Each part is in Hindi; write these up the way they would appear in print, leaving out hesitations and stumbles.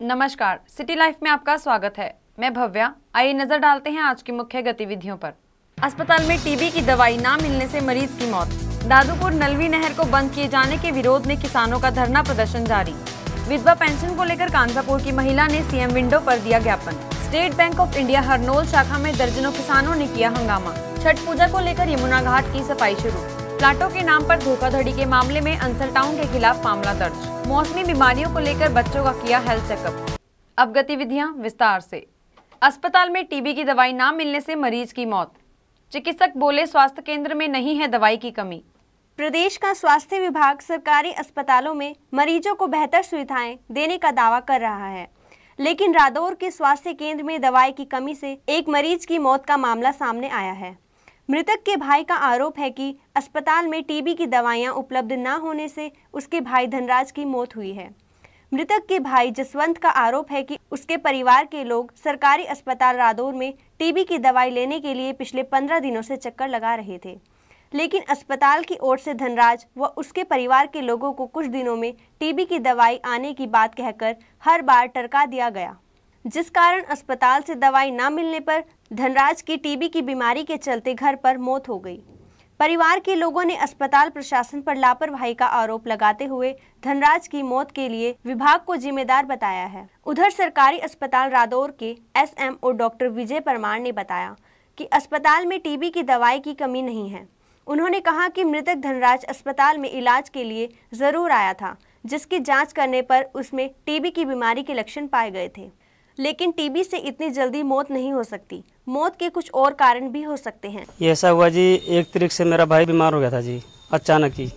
नमस्कार, सिटी लाइफ में आपका स्वागत है। मैं भव्या। आइए नजर डालते हैं आज की मुख्य गतिविधियों पर। अस्पताल में टीबी की दवाई ना मिलने से मरीज की मौत। दादूपुर नलवी नहर को बंद किए जाने के विरोध में किसानों का धरना प्रदर्शन जारी। विधवा पेंशन को लेकर कांसापुर की महिला ने सीएम विंडो पर दिया ज्ञापन। State bank of India Harnol शाखा में दर्जनों किसानों ने किया हंगामा। छठ पूजा को लेकर यमुना घाट की सफाई शुरू। प्लाटों के नाम पर धोखाधड़ी के मामले में अंसल टाउन के खिलाफ मामला दर्ज। मौसमी बीमारियों को लेकर बच्चों का किया हेल्थ चेकअप। अब गतिविधियां विस्तार से। अस्पताल में टीबी की दवाई ना मिलने से मरीज की मौत। चिकित्सक बोले स्वास्थ्य केंद्र में नहीं है दवाई की कमी। प्रदेश का स्वास्थ्य विभाग सरकारी अस्पतालों में मरीजों को बेहतर सुविधाएं देने का दावा कर रहा है, लेकिन रादौर के स्वास्थ्य केंद्र में दवाई की कमी से एक मरीज की मौत का मामला सामने आया है। मृतक के भाई का आरोप है कि अस्पताल में टीबी की दवाइयां उपलब्ध न होने से उसके भाई धनराज की मौत हुई है। मृतक के भाई जसवंत का आरोप है कि उसके परिवार के लोग सरकारी अस्पताल रादौर में टीबी की दवाई लेने के लिए पिछले 15 दिनों से चक्कर लगा रहे थे, लेकिन अस्पताल की ओर से धनराज व उसके परिवार के लोगों को कुछ दिनों में टीबी की दवाई आने की बात कहकर हर बार टरका दिया गया, जिस कारण अस्पताल से दवाई न मिलने पर धनराज की टीबी की बीमारी के चलते घर पर मौत हो गई। परिवार के लोगों ने अस्पताल प्रशासन पर लापरवाही का आरोप लगाते हुए धनराज की मौत के लिए विभाग को जिम्मेदार बताया है। उधर सरकारी अस्पताल रादौर के एसएमओ डॉक्टर विजय परमार ने बताया कि अस्पताल में टीबी की दवाई की कमी नहीं है। उन्होंने कहा कि मृतक धनराज अस्पताल में इलाज के लिए जरूर आया था, जिसकी जाँच करने पर उसमें टीबी की बीमारी के लक्षण पाए गए थे, लेकिन टीबी से इतनी जल्दी मौत नहीं हो सकती। मौत के कुछ और कारण भी हो सकते हैं। ये ऐसा हुआ जी, 1 तारीख से मेरा भाई बीमार हो गया था जी, अचानक ही।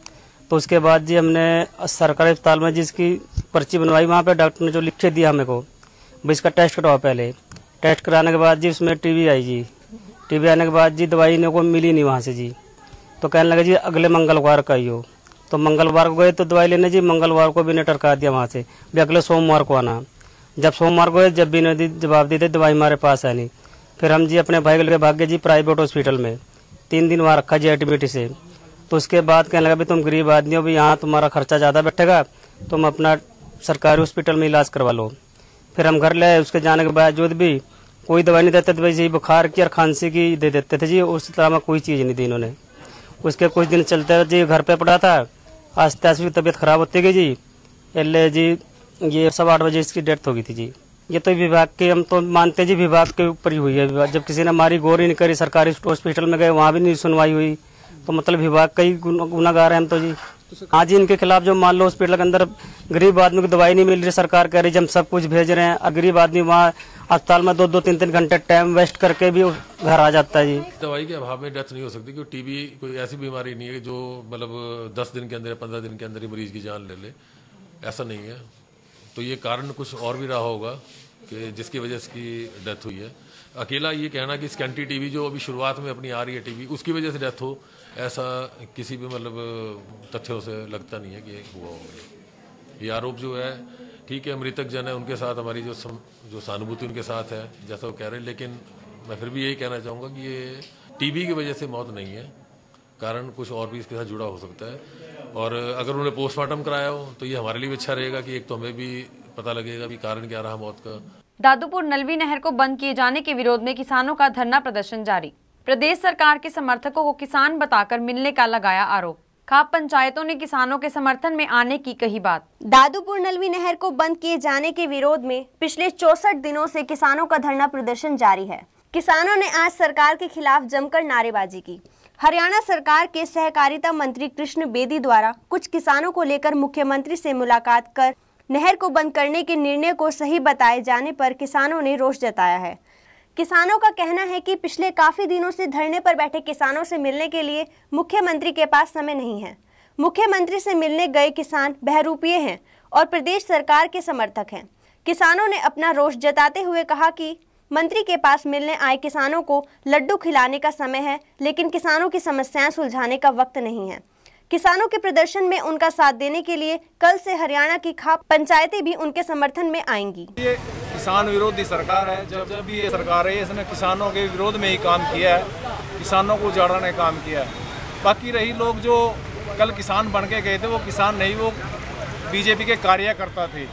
तो उसके बाद जी हमने सरकारी अस्पताल में जिसकी पर्ची बनवाई, वहाँ पे डॉक्टर ने जो लिख के दिया हमें को, भाई इसका टेस्ट करवाओ। पहले टेस्ट कराने के बाद जी उसमें टीबी आई जी। टीबी आने के बाद जी दवाई इन्हें को मिली नहीं वहाँ से जी। तो कहने लगे जी अगले मंगलवार का ही हो। तो मंगलवार को गए तो दवाई लेने जी, मंगलवार को भी इन्हें टरका दिया वहाँ से, भी अगले सोमवार को आना। जब सोमवार को जब भी इन्हें जवाब देते दवाई हमारे पास है नहीं। फिर हम जी अपने भाई को लेकर भाग गए जी प्राइवेट हॉस्पिटल में। 3 दिन वहाँ रखा जी एडमिट से। तो उसके बाद कहने लगा भी तुम गरीब आदमी हो, भी यहाँ तुम्हारा खर्चा ज़्यादा बैठेगा, तुम अपना सरकारी हॉस्पिटल में इलाज करवा लो। फिर हम घर ले, उसके जाने के बावजूद भी कोई दवाई नहीं देते थे भाई जी, बुखार की और खांसी की दे देते थे जी, उस तरह में कोई चीज़ नहीं दी इन्होंने। उसके कुछ दिन चलते जी घर पर पड़ा था, आस्ते आस्ते तबीयत खराब होती गई जी। एल जी ये 8:15 बजे इसकी डेथ हो गई थी जी। ये तो विभाग के, हम तो मानते जी विभाग के ऊपर ही हुई है। जब किसी ने हमारी गौर ही नहीं करी, सरकारी हॉस्पिटल में गए वहाँ भी नहीं सुनवाई हुई, तो मतलब विभाग का ही गुनाहगार है हम तो जी। हाँ जी, इनके खिलाफ जो मान लो हॉस्पिटल के अंदर गरीब आदमी को दवाई नहीं मिल रही, सरकार कह रही है हम सब कुछ भेज रहे हैं, और गरीब आदमी वहाँ अस्पताल में 2-2, 3-3 घंटे टाइम वेस्ट करके भी घर आ जाता है जी। दवाई के अभाव में डेथ नहीं हो सकती, क्योंकि टीबी कोई ऐसी बीमारी नहीं है जो मतलब 10 दिन के अंदर या 15 दिन के अंदर ही मरीज की जान ले ले, ऐसा नहीं है। तो ये कारण कुछ और भी रहा होगा कि जिसकी वजह से इसकी डेथ हुई है। अकेला ये कहना कि स्कैंटी टीबी जो अभी शुरुआत में अपनी आ रही है टीबी, उसकी वजह से डेथ हो, ऐसा किसी भी मतलब तथ्यों से लगता नहीं है कि हुआ होगा। ये आरोप जो है, ठीक है मृतक जन है, उनके साथ हमारी जो सहानुभूति उनके साथ है जैसा वो कह रहे हैं, लेकिन मैं फिर भी यही कहना चाहूँगा कि ये टीबी की वजह से मौत नहीं है, कारण कुछ और भी इसके साथ जुड़ा हो सकता है। और अगर उन्होंने पोस्टमार्टम कराया हो तो ये हमारे लिए भी अच्छा रहेगा कि एक तो हमें भी पता लगेगा कि कारण क्या रहा मौत का। दादूपुर नलवी नहर को बंद किए जाने के विरोध में किसानों का धरना प्रदर्शन जारी। प्रदेश सरकार के समर्थकों को किसान बताकर मिलने का लगाया आरोप। खाप पंचायतों ने किसानों के समर्थन में आने की कही बात। दादूपुर नलवी नहर को बंद किए जाने के विरोध में पिछले 64 दिनों से किसानों का धरना प्रदर्शन जारी है। किसानों ने आज सरकार के खिलाफ जमकर नारेबाजी की। हरियाणा सरकार के सहकारिता मंत्री कृष्ण बेदी द्वारा कुछ किसानों को लेकर मुख्यमंत्री से मुलाकात कर नहर को बंद करने के निर्णय को सही बताए जाने पर किसानों ने रोष जताया है। किसानों का कहना है कि पिछले काफी दिनों से धरने पर बैठे किसानों से मिलने के लिए मुख्यमंत्री के पास समय नहीं है। मुख्यमंत्री से मिलने गए किसान बहरूपीय हैं और प्रदेश सरकार के समर्थक हैं। किसानों ने अपना रोष जताते हुए कहा कि मंत्री के पास मिलने आए किसानों को लड्डू खिलाने का समय है, लेकिन किसानों की समस्याएं सुलझाने का वक्त नहीं है। किसानों के प्रदर्शन में उनका साथ देने के लिए कल से हरियाणा की खाप पंचायतें भी उनके समर्थन में आएंगी। ये किसान विरोधी सरकार है। जब भी ये सरकार है इसने किसानों के विरोध में ही काम किया है, किसानों को उजाड़ने का काम किया है। बाकी रही लोग जो कल किसान बन के गए थे, वो किसान नहीं, वो बीजेपी के कार्यकर्ता थे।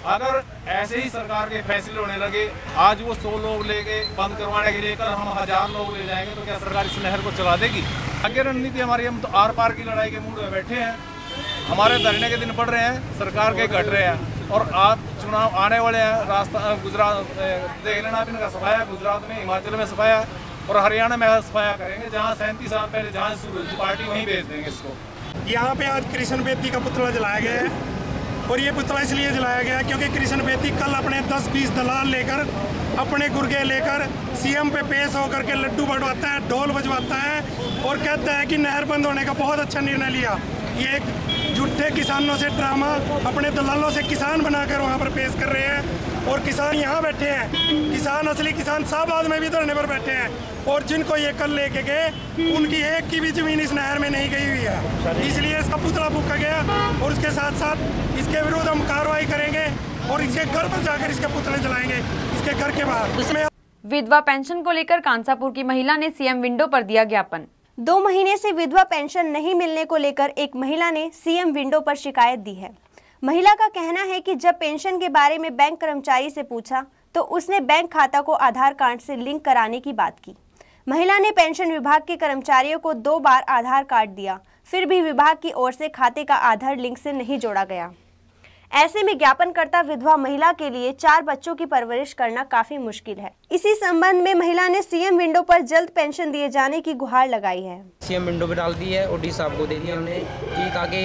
अगर ऐसे ही सरकार के फैसले होने लगे, आज वो 100 लोग लेके बंद करवाने के लिए, कल हम 1000 लोग ले जाएंगे, तो क्या सरकार इस नहर को चला देगी? आगे रणनीति हमारी, हम तो आर पार की लड़ाई के मूड में बैठे हैं। हमारे धरने के दिन पड़ रहे हैं, सरकार के घट रहे हैं, और आप चुनाव आने वाले हैं। राजस्थान, गुजरात देख लेना, आप इनका सफाया गुजरात में, हिमाचल में सफाया, और हरियाणा में सफाया करेंगे। जहाँ 37 साल पहले जहाँ शुरू हुई पार्टी, वहीं भेज देंगे इसको। यहाँ पे आज कृष्ण बेदी का पुतला जलाया गया है, और ये पुतला इसलिए जलाया गया क्योंकि कृष्ण बेदी कल अपने 10-20 दलाल लेकर, अपने गुर्गे लेकर सीएम पे पेश होकर के लड्डू बंटवाता है, ढोल बजवाता है, और कहता है कि नहर बंद होने का बहुत अच्छा निर्णय लिया। ये एक झूठे किसानों से ड्रामा, अपने दलालों से किसान बनाकर वहाँ पर पेश कर रहे हैं, और किसान यहाँ बैठे हैं। किसान, असली किसान शाहबाद में भी धरने पर बैठे हैं, और जिनको ये कल लेके गए, उनकी एक की भी जमीन इस नहर में नहीं गई हुई है, इसलिए इसका पुतला फूका गया। और उसके साथ साथ इसके विरुद्ध हम कार्रवाई करेंगे, और इसके घर पर जाकर इसके पुतले जलाएंगे, इसके घर के बाहर। इसमें विधवा पेंशन को लेकर कांसापुर की महिला ने सीएम विंडो पर दिया ज्ञापन। 2 महीने से विधवा पेंशन नहीं मिलने को लेकर एक महिला ने सीएम विंडो पर शिकायत दी है। महिला का कहना है कि जब पेंशन के बारे में बैंक कर्मचारी से पूछा तो उसने बैंक खाता को आधार कार्ड से लिंक कराने की बात की। महिला ने पेंशन विभाग के कर्मचारियों को 2 बार आधार कार्ड दिया, फिर भी विभाग की ओर से खाते का आधार लिंक से नहीं जोड़ा गया। ऐसे में ज्ञापनकर्ता विधवा महिला के लिए 4 बच्चों की परवरिश करना काफी मुश्किल है। इसी संबंध में महिला ने सीएम विंडो पर जल्द पेंशन दिए जाने की गुहार लगाई है। सीएम विंडो पे डाल दी है, और डी साहब को दे दिया हमने कि ताकि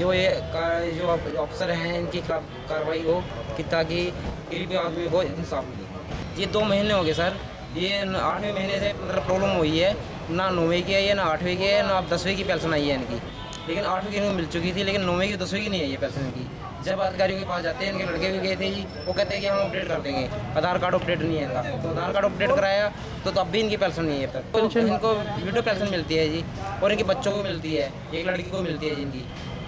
जो अफसर हैं इनकी कार्रवाई हो, कि ताकि गरीब आदमी को इंसाफ मिले। ये 2 महीने हो गए सर, ये 8वें महीने से मतलब प्रॉब्लम हुई है, ना 9वें की है, ना 8वें की है, ना 10वें की पेंशन आई है इनकी। लेकिन 8वें की मिल चुकी थी, लेकिन 9वें की 10वें की नहीं आई है पेंशन की। जब अधिकारियों के पास जाते हैं, इनके लड़के भी गए थे जी, वो कहते हैं कि हम अपडेट कर देंगे, आधार कार्ड अपडेट नहीं है इनका। तो आधार कार्ड अपडेट कराया तो अब भी इनकी पेंशन नहीं है। तो इनको विडो पेंशन मिलती है जी, और इनके बच्चों को मिलती है, एक लड़की को मिलती है जिनकी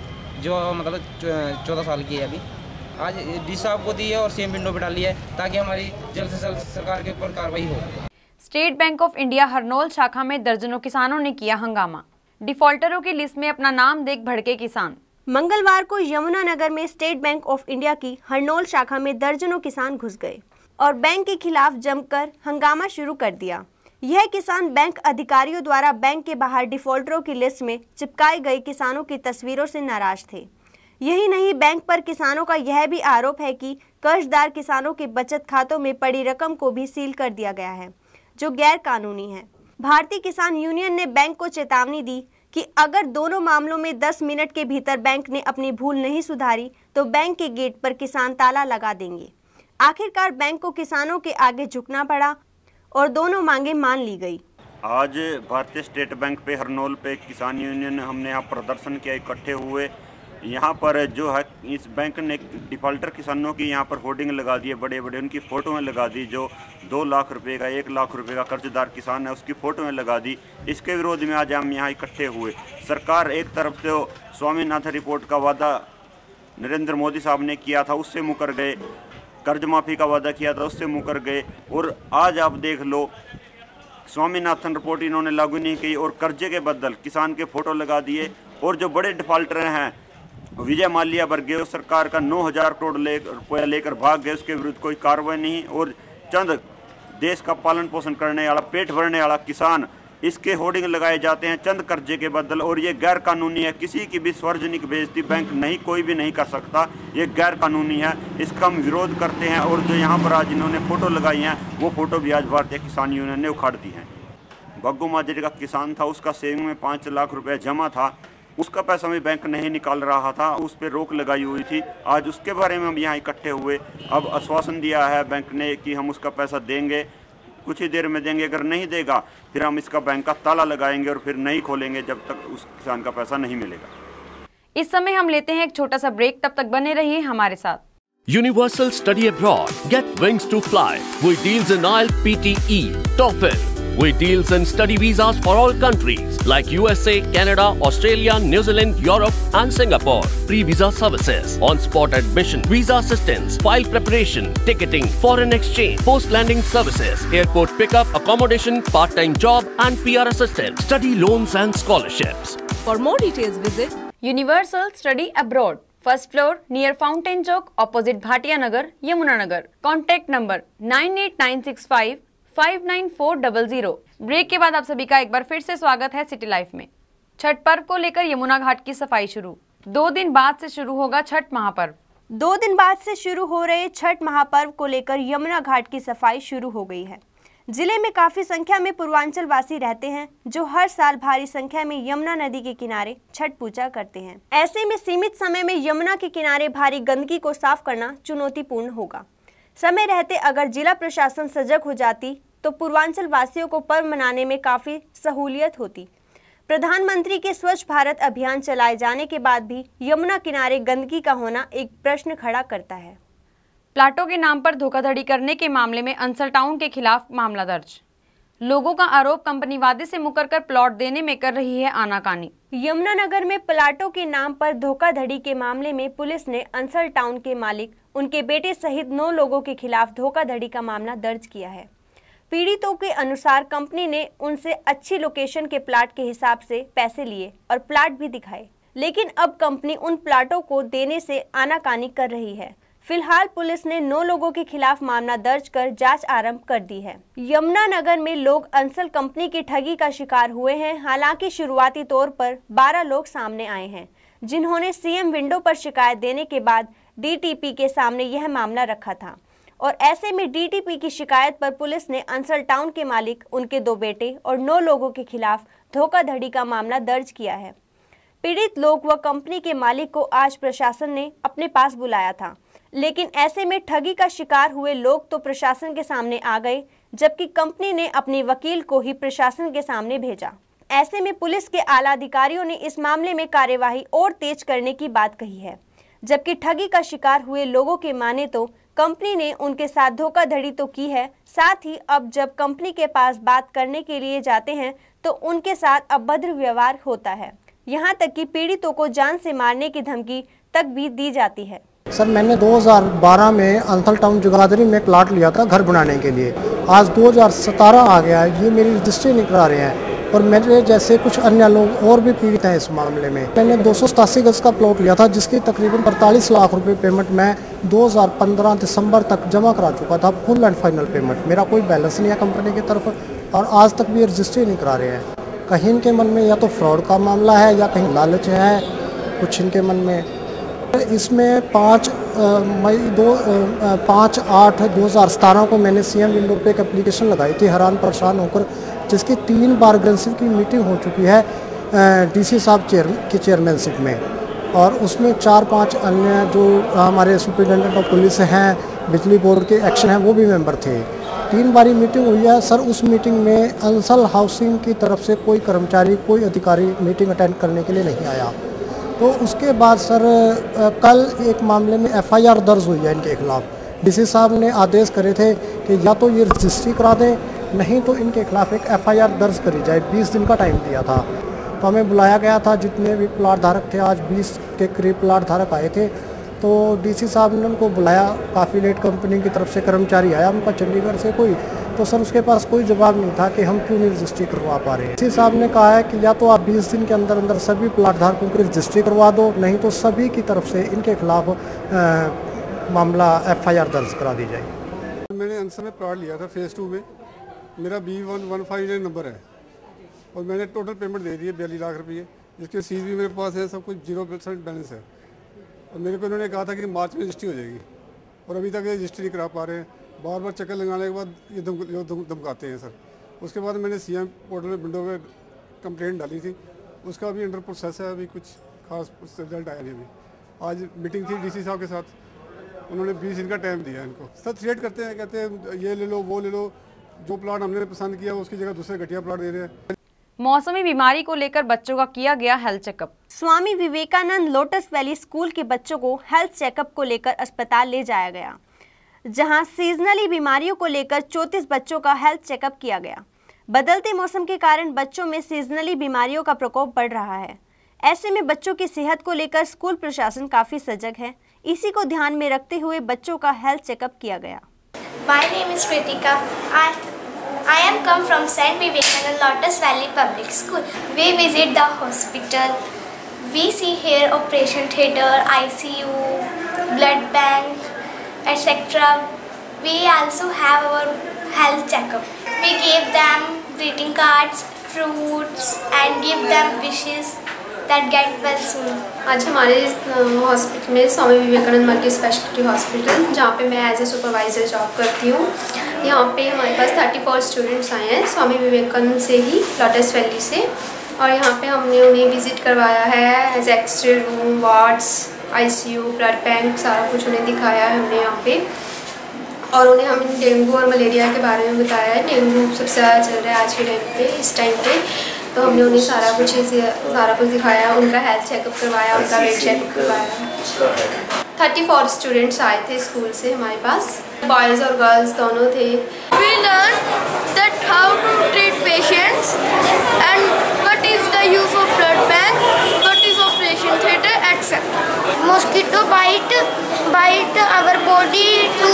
जो मतलब 14 साल की है अभी। आज डी साहब को दी है और सीएम विंडो पर डाली है, ताकि हमारी जल्द से जल्द सरकार के ऊपर कार्रवाई हो। State bank of India Harnaul शाखा में दर्जनों किसानों ने किया हंगामा। डिफॉल्टरों की लिस्ट में अपना नाम देख भड़के किसान। मंगलवार को यमुनानगर में स्टेट बैंक ऑफ इंडिया की हरनौल शाखा में दर्जनों किसान घुस गए और बैंक के खिलाफ जमकर हंगामा शुरू कर दिया। यह किसान बैंक अधिकारियों द्वारा बैंक के बाहर डिफॉल्टरों की लिस्ट में चिपकाई गई किसानों की तस्वीरों से नाराज थे। यही नहीं, बैंक पर किसानों का यह भी आरोप है कि कर्जदार किसानों के बचत खातों में पड़ी रकम को भी सील कर दिया गया है, जो गैर कानूनी है। भारतीय किसान यूनियन ने बैंक को चेतावनी दी कि अगर दोनों मामलों में 10 मिनट के भीतर बैंक ने अपनी भूल नहीं सुधारी तो बैंक के गेट पर किसान ताला लगा देंगे। आखिरकार बैंक को किसानों के आगे झुकना पड़ा और दोनों मांगे मान ली गई। आज भारतीय स्टेट बैंक पे हरनौल पे किसान यूनियन हमने यहाँ प्रदर्शन किया, इकट्ठे हुए। यहाँ पर जो है इस बैंक ने डिफॉल्टर किसानों की यहाँ पर होर्डिंग लगा दी है, बड़े बड़े उनकी फ़ोटोएं लगा दी। जो 2 लाख रुपए का 1 लाख रुपए का कर्जदार किसान है उसकी फ़ोटोएं लगा दी। इसके विरोध में आज हम यहाँ इकट्ठे हुए। सरकार एक तरफ से स्वामीनाथन रिपोर्ट का वादा नरेंद्र मोदी साहब ने किया था, उससे मुकर गए। कर्ज माफ़ी का वादा किया था, उससे मुकर गए। और आज आप देख लो, स्वामीनाथन रिपोर्ट इन्होंने लागू नहीं की और कर्जे के बदल किसान के फ़ोटो लगा दिए। और जो बड़े डिफॉल्टर हैं विजय माल्या वर्गीय सरकार का 9,000 करोड़ रुपया लेकर भाग गए, उसके विरुद्ध कोई कार्रवाई नहीं। और चंद देश का पालन पोषण करने वाला, पेट भरने वाला किसान, इसके होर्डिंग लगाए जाते हैं चंद कर्जे के बदल। और ये गैर कानूनी है। किसी की भी सार्वजनिक बेइज्जती बैंक नहीं, कोई भी नहीं कर सकता। ये गैर कानूनी है, इसका हम विरोध करते हैं। और जो यहाँ पर आज इन्होंने फ़ोटो लगाई हैं, वो फ़ोटो भी आज भारतीय किसान यूनियन ने उखाड़ दी हैं। बग्गू माजरे का किसान था, उसका सेविंग में 5 लाख रुपया जमा था, उसका पैसा भी बैंक नहीं निकाल रहा था, उस पर रोक लगाई हुई थी। आज उसके बारे में हम यहाँ इकट्ठे हुए। अब आश्वासन दिया है बैंक ने कि हम उसका पैसा देंगे, कुछ ही देर में देंगे। अगर नहीं देगा फिर हम इसका बैंक का ताला लगाएंगे और फिर नहीं खोलेंगे जब तक उस किसान का पैसा नहीं मिलेगा। इस समय हम लेते हैं एक छोटा सा ब्रेक, तब तक बने रहिए हमारे साथ। Universal Study Abroad. Get wings to fly. We deals in IELTS, PTE, TOEFL. We deals in study visas for all countries like USA, Canada, Australia, New Zealand, Europe and Singapore. Pre-visa services, on-spot admission, visa assistance, file preparation, ticketing, foreign exchange, post-landing services, airport pickup, accommodation, part-time job and PR assistance, study loans and scholarships. For more details visit Universal Study Abroad. First floor near fountain chowk opposite Bhatia Nagar Yamuna Nagar. Contact number 9896559400। Break के बाद आप सभी का एक बार फिर से स्वागत है सिटी लाइफ में। छठ पर्व को लेकर यमुना घाट की सफाई शुरू। 2 दिन बाद से शुरू होगा छठ महापर्व। 2 दिन बाद से शुरू हो रहे छठ महापर्व को लेकर यमुना घाट की सफाई शुरू हो गई है। जिले में काफी संख्या में पूर्वांचल वासी रहते हैं जो हर साल भारी संख्या में यमुना नदी के किनारे छठ पूजा करते हैं। ऐसे में सीमित समय में यमुना के किनारे भारी गंदगी को साफ करना चुनौतीपूर्ण होगा। समय रहते अगर जिला प्रशासन सजग हो जाती तो पूर्वांचल वासियों को पर्व मनाने में काफी सहूलियत होती। प्रधानमंत्री के स्वच्छ भारत अभियान चलाए जाने के बाद भी यमुना किनारे गंदगी का होना एक प्रश्न खड़ा करता है। प्लाटों के नाम पर धोखाधड़ी करने के मामले में अंसल टाउन के खिलाफ मामला दर्ज। लोगों का आरोप कंपनी वादे से मुकरकर प्लॉट देने में कर रही है आनाकानी। यमुनानगर में प्लाटों के नाम पर धोखाधड़ी के मामले में पुलिस ने अंसल टाउन के मालिक, उनके बेटे सहित 9 लोगों के खिलाफ धोखाधड़ी का मामला दर्ज किया है। पीड़ितों के अनुसार कंपनी ने उनसे अच्छी लोकेशन के प्लाट के हिसाब से पैसे लिए और प्लाट भी दिखाए, लेकिन अब कंपनी उन प्लाटों को देने से आनाकानी कर रही है। फिलहाल पुलिस ने 9 लोगों के खिलाफ मामला दर्ज कर जांच आरंभ कर दी है। यमुनानगर में लोग अंसल कंपनी की ठगी का शिकार हुए हैं। हालांकि शुरुआती तौर पर 12 लोग सामने आए हैं जिन्होंने सीएम विंडो पर शिकायत देने के बाद डीटीपी के सामने यह मामला रखा था और ऐसे में डीटीपी की शिकायत पर पुलिस ने अंसल टाउन के मालिक, उनके 2 बेटे और 9 लोगों के खिलाफ धोखाधड़ी का मामला दर्ज किया है। पीड़ित लोग व कंपनी के मालिक को आज प्रशासन ने अपने पास बुलाया था, लेकिन ऐसे में ठगी का शिकार हुए लोग तो प्रशासन के सामने आ गए, जबकि कंपनी ने अपने वकील को ही प्रशासन के सामने भेजा। ऐसे में पुलिस के आला अधिकारियों ने इस मामले में कार्यवाही और तेज करने की बात कही है, जबकि ठगी का शिकार हुए लोगों के माने तो कंपनी ने उनके साथ धोखाधड़ी तो की है, साथ ही अब जब कंपनी के पास बात करने के लिए जाते हैं तो उनके साथ अभद्र व्यवहार होता है। यहां तक कि पीड़ितों को जान से मारने की धमकी तक भी दी जाती है। सर, मैंने 2012 में अंसल टाउन जगाधरी में प्लाट लिया था घर बनाने के लिए। आज 2017 आ गया है, ये मेरी रजिस्ट्री नहीं करा रहे हैं और मेरे जैसे कुछ अन्य लोग और भी पीड़ित हैं इस मामले में। मैंने 287 गज का प्लॉट लिया था जिसकी तकरीबन 45 लाख रुपए पेमेंट मैं 2015 दिसंबर तक जमा करा चुका था, फुल एंड फाइनल पेमेंट। मेरा कोई बैलेंस नहीं है कंपनी की तरफ और आज तक भी ये रजिस्ट्री नहीं करा रहे हैं। कहीं इनके मन में या तो फ्रॉड का मामला है या कहीं लालच है कुछ इनके मन में। इसमें 5/8/2017 को मैंने सीएम विंडो पे एक एप्लीकेशन लगाई थी हैरान परेशान होकर, जिसकी 3 बार ग्रेंसिव की मीटिंग हो चुकी है डीसी साहब की चेयरमैनशिप में, और उसमें 4-5 अन्य जो हमारे सुपरिटेंडेंट ऑफ पुलिस हैं, बिजली बोर्ड के एक्शन हैं, वो भी मेंबर थे। 3 बारी मीटिंग हुई है सर। उस मीटिंग में अंसल हाउसिंग की तरफ से कोई कर्मचारी, कोई अधिकारी मीटिंग अटेंड करने के लिए नहीं आया। तो उसके बाद सर कल एक मामले में एफआईआर दर्ज हुई है इनके खिलाफ। डीसी साहब ने आदेश करे थे कि या तो ये रजिस्ट्री करा दें, नहीं तो इनके खिलाफ एक एफआईआर दर्ज करी जाए। 20 दिन का टाइम दिया था। तो हमें बुलाया गया था, जितने भी प्लाट धारक थे, आज 20 के करीब प्लाट धारक आए थे। तो डीसी साहब ने उनको बुलाया, काफ़ी लेट कंपनी की तरफ से कर्मचारी आया उनका चंडीगढ़ से कोई, तो सर उसके पास कोई जवाब नहीं था कि हम क्यों नहीं रजिस्ट्री करवा पा रहे हैं। डीसी साहब ने कहा है कि या तो आप 20 दिन के अंदर अंदर सभी प्लाट धारकों की रजिस्ट्री करवा दो, नहीं तो सभी की तरफ से इनके खिलाफ मामला एफआईआर दर्ज करा दी जाए। मैंने अंसल में प्लाट लिया था फेज़ 2 में, मेरा B1159 नंबर है और मैंने टोटल पेमेंट दे दी है 42 लाख रुपये, जिसके सीज भी मेरे पास है, सब कुछ 0% बैलेंस है। और मेरे को इन्होंने कहा था कि मार्च में रजिस्ट्री हो जाएगी और अभी तक ये रजिस्ट्री नहीं करा पा रहे हैं। बार बार चक्कर लगाने के बाद ये धमकाते हैं सर। उसके बाद मैंने सीएम पोर्टल में विंडो में कंप्लेंट डाली थी, उसका भी अंडर प्रोसेस है, अभी कुछ खास रिजल्ट आया नहीं। अभी आज मीटिंग थी डीसी साहब के साथ, उन्होंने 20 दिन का टाइम दिया इनको। सर थ्रेट करते हैं, कहते हैं ये ले लो वो ले लो, जो प्लाट हमने पसंद किया उसकी जगह दूसरे घटिया प्लाट दे रहे हैं। मौसमी बीमारी को लेकर बच्चों का किया गया health checkup. Swami Vivekananda lotus valley school के बच्चों को हेल्थ चेकअप को लेकर अस्पताल ले जाया गया, जहां सीजनली बीमारियों को लेकर 34 बच्चों का हेल्थ चेकअप किया गया। बदलते मौसम के कारण बच्चों में सीजनली बीमारियों का प्रकोप बढ़ रहा है। ऐसे में बच्चों की सेहत को लेकर स्कूल प्रशासन काफी सजग है। इसी को ध्यान में रखते हुए बच्चों का हेल्थ चेकअप किया गया। My name is Kritika. I am come from St. Vivekananda Lotus Valley Public School. We visit the hospital. We see here operation theatre, ICU, blood bank, etc. We also have our health checkup. We give them greeting cards, fruits and give them wishes that get well soon. आज हमारे हॉस्पिटल में Swami Vivekananda multi speciality hospital, जहाँ पे मैं एज ए सुपरवाइज़र जॉब करती हूँ, यहाँ पे हमारे पास 34 स्टूडेंट्स आए हैं स्वामी विवेकानंद से ही, लोटस वैली से। और यहाँ पे हमने उन्हें विज़िट करवाया है, as x-ray room, wards, ICU, blood bank, सारा कुछ उन्हें दिखाया है हमने यहाँ पे। और उन्हें हमने डेंगू और मलेरिया के बारे में बताया है। डेंगू सबसे ज़्यादा चल रहा है आज के टाइम पे, इस टाइम पे, तो हमने उन्हें सारा कुछ दिखाया, उनका हेल्थ चेकअप करवाया, उनका वेट चेकअप करवाया। 34 स्टूडेंट्स आए थे स्कूल से हमारे पास, बॉयज़ और गर्ल्स दोनों थे। We learned that how to treat patients and what is the use of blood bank, what is operation theatre, etc. Mosquito bite our body to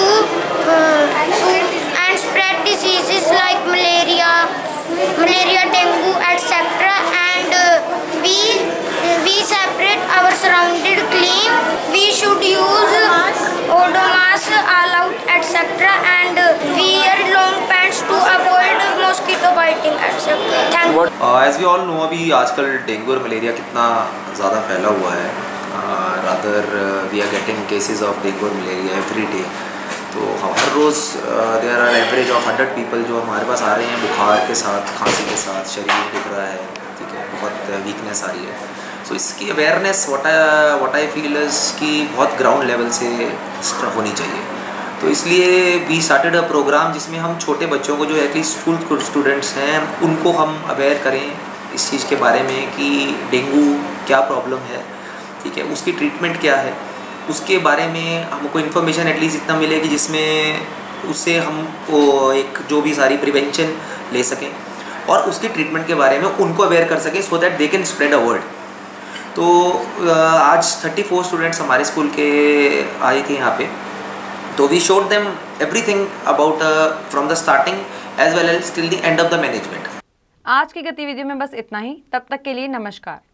and spread diseases like malaria, dengue, etc. And we separate our surrounded clean. We should use Odomas, all out, etc. And wear long pants to avoid mosquito biting, etc. Thank you. As we all know, अभी आजकल डेंगू और मलेरिया कितना ज़्यादा फैला हुआ है। Rather we are getting cases of dengue और मलेरिया एवरी डे। तो हर रोज़ there are average of 100 people जो हमारे पास आ रहे हैं बुखार के साथ, खांसी के साथ, शरीर दिख रहा है, ठीक है, बहुत वीकनेस आ रही है। सो इसकी awareness what I feel is कि बहुत ग्राउंड लेवल से होनी चाहिए। तो इसलिए वी स्टार्टेड अ प्रोग्राम जिसमें हम छोटे बच्चों को, जो एटलीस्ट स्कूल स्टूडेंट्स हैं, उनको हम अवेयर करें इस चीज़ के बारे में कि डेंगू क्या प्रॉब्लम है, ठीक है, उसकी ट्रीटमेंट क्या है, उसके बारे में हमको इन्फॉर्मेशन एटलीस्ट इतना मिले कि जिसमें उससे हम एक जो भी सारी प्रिवेंशन ले सकें और उसकी ट्रीटमेंट के बारे में उनको अवेयर कर सकें, so that they can spread a word. तो आज 34 स्टूडेंट्स हमारे स्कूल के आए थे यहाँ पे, तो we showed them everything about from the starting as well as till the end of the management. आज की गतिविधियों में बस इतना ही। तब तक के लिए नमस्कार।